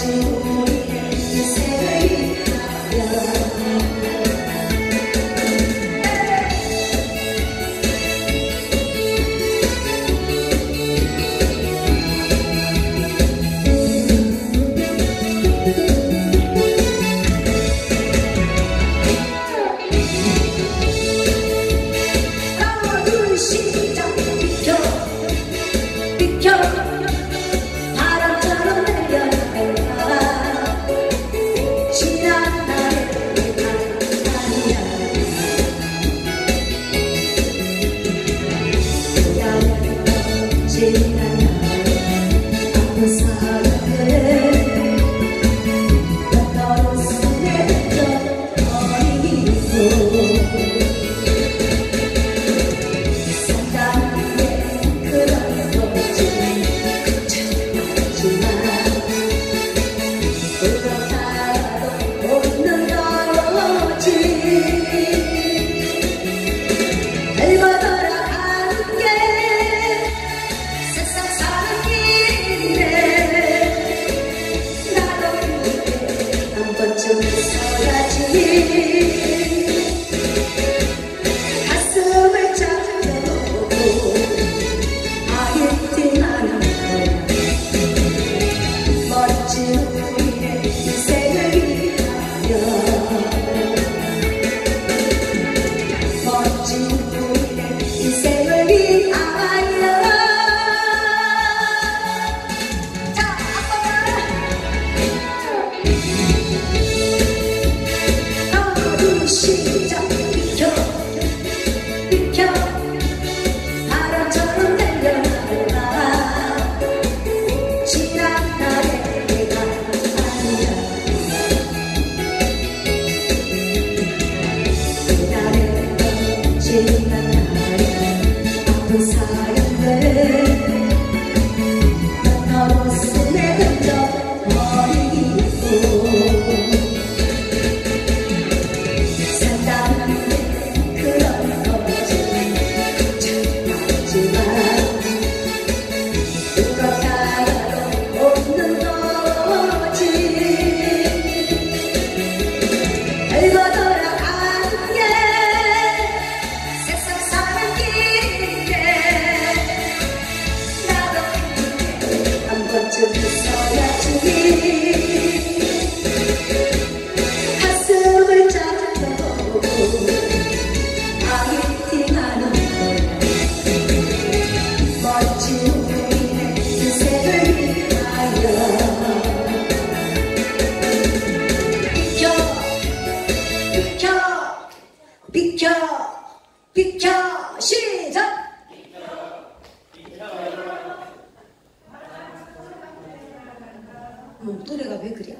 노래가 왜 그래?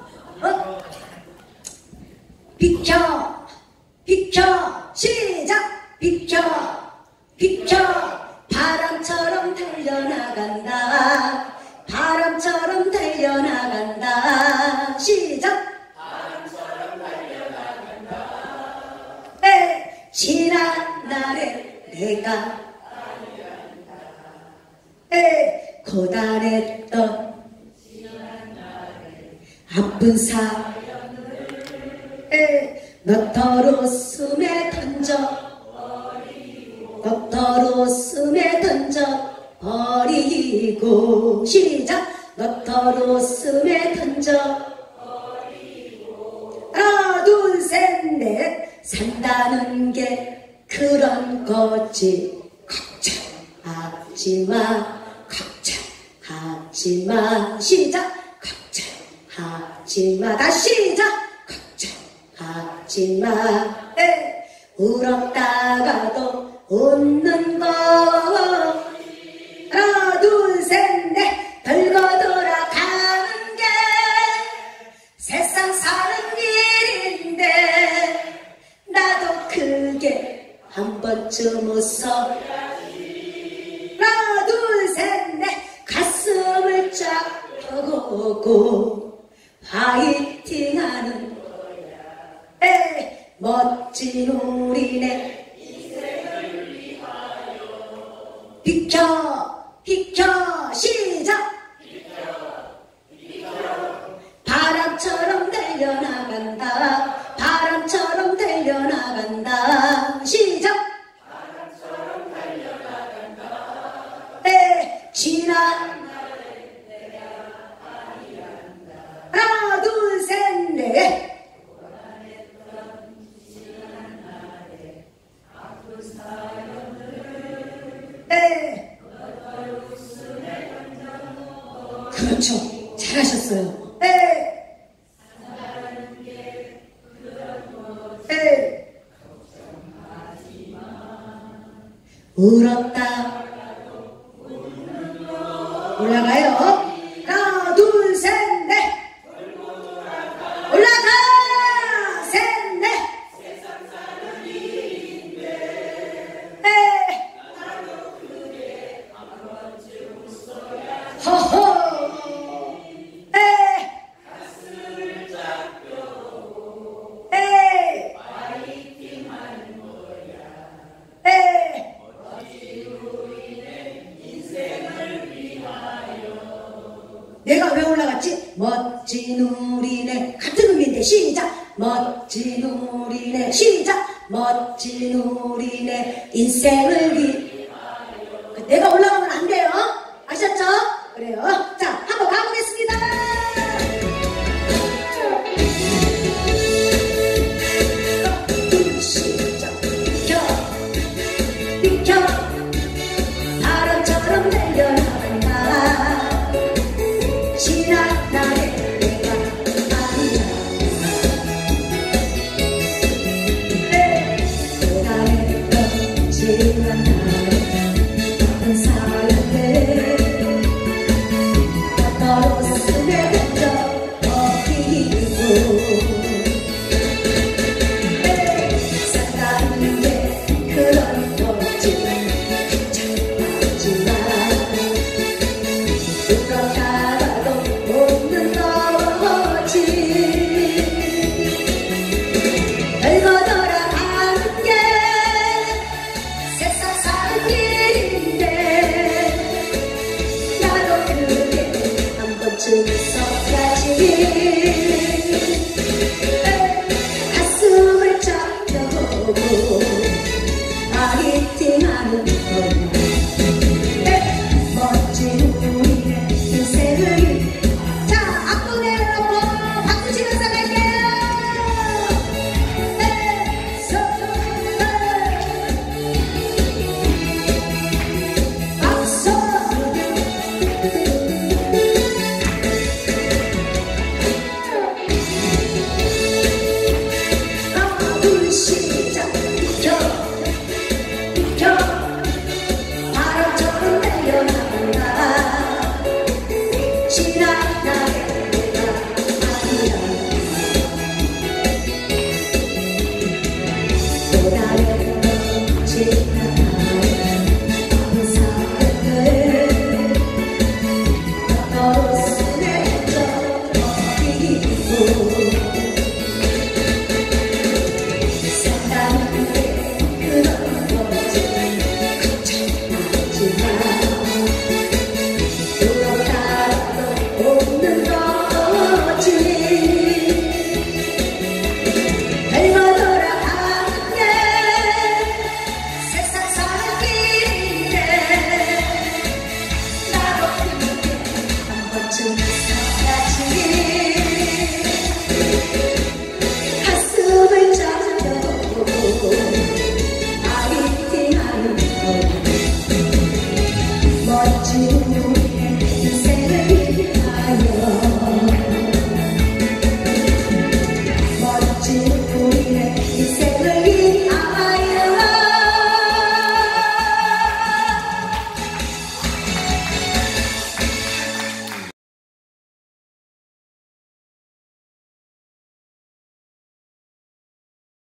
비켜! 비켜! 시작! 비켜! 비켜! 바람처럼 달려나간다. 바람처럼 달려나간다. 시작! 바람처럼 달려나간다. 지난 날에 내가 고단했던 아픈 사연을 너터로 숨에 던져 너터로 숨에 던져 버리고 시작 너터로 숨에 던져 버리고 하나 둘 셋 넷 산다는 게 그런 거지 걱정하지마 걱정하지마 시작 걱정하지마 다시 시작 걱정하지마 울었다가도 웃는 거 하나 둘 셋 넷 돌고 돌아가는 게 세상 사는 일인데 나도 그게 한 번쯤 웃어야지 하나 둘 셋 넷 가슴을 쫙 펴고 화이팅하는 멋진 우리네 인생을 위하여 비켜 비켜 시작 비켜 비켜 잘하셨어요. 에. 에. 울었다. 올라가요. 하나, 둘, 셋, 넷. 올라가. 셋, 넷. 에. 허허. 에. 에. 에. 내가 왜 올라갔지? 멋진 우리네 같은 음인데 시작. 멋진 우리네 시작. 멋진 우리네 인생을 위하여. 내가 올라가면 안 돼요. 아셨죠? 그래요. 자, 한번 가보겠습니다. 시작. 비켜 비켜 바람처럼 달려나간다. 지난 날의 내가 아니야. 그날의 지난 날의 다른 사람들 떨어졌음에 그저 어디고 산다는 게 그런 거지. 참지만 그렇다가도 못는 거지. 별거 돌아가는 게 세상 사는 길인데 나도 그게 한 번쯤 있어야지. 가슴을 쫙펴고 파이팅하는 거야. 멋진 우리의 인생을 위해. 자, 앞도 내려놓고 박수 치면서 갈게요. 박수. 하나, 둘, 시작. 비켜 비켜 바람처럼 달려나간다. 지난 날의 내가 아니야. 또 다른 지난 날의 다른 사람들 떨어졌음에 저 어디고 산다는 게 그런 거지. 걱정하지마. 그렇다고 없는 거지. 별거 돌아가는 게 세상 사는 길인데 나도 그게 한 번쯤 있어야지.